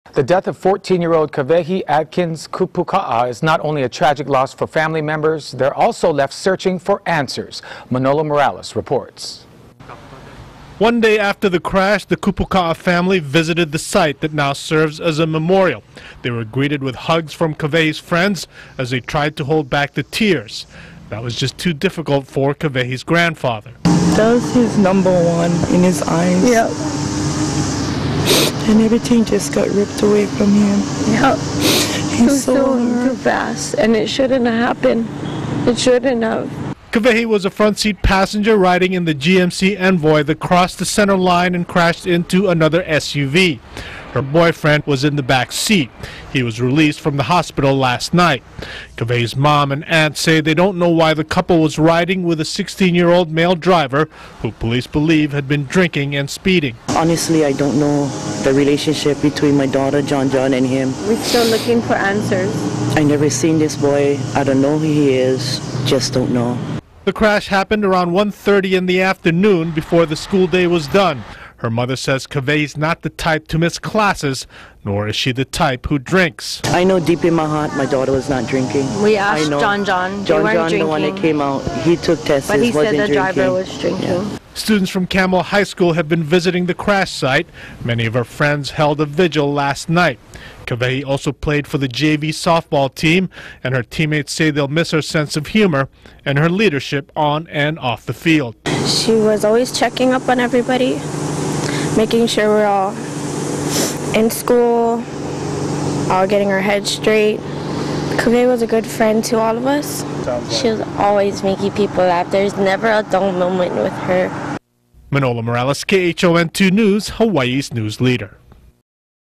The death of 14-year-old Kawehi Adkins-Kupukaa is not only a tragic loss for family members, they're also left searching for answers. Manolo Morales reports. One day after the crash, the Kupukaa family visited the site that now serves as a memorial. They were greeted with hugs from Kawehi's friends as they tried to hold back the tears. That was just too difficult for Kawehi's grandfather. That was his number one in his eyes. Yep. And everything just got ripped away from him. Yep. He's so too fast, and it shouldn't have happened. It shouldn't have. Kawehi was a front seat passenger riding in the GMC Envoy that crossed the center line and crashed into another SUV. Her boyfriend was in the back seat. He was released from the hospital last night. Kawehi's mom and aunt say they don't know why the couple was riding with a 16-year-old male driver who police believe had been drinking and speeding. Honestly, I don't know the relationship between my daughter, John, and him. We're still looking for answers. I never seen this boy. I don't know who he is. Just don't know. The crash happened around 1:30 in the afternoon before the school day was done. Her mother says Kawehi's not the type to miss classes, nor is she the type who drinks. I know deep in my heart my daughter was not drinking. We asked John. John, the one that came out, he took tests, but he wasn't said the drinking. driver was drinking. Yeah. Students from Camel High School have been visiting the crash site. Many of her friends held a vigil last night. Kawehi also played for the JV softball team, and her teammates say they'll miss her sense of humor and her leadership on and off the field. She was always checking up on everybody, making sure we're all in school, all getting our heads straight. Kawehi was a good friend to all of us. She was always making people laugh. There's never a dull moment with her. Manolo Morales, KHON2 News, Hawaii's news leader.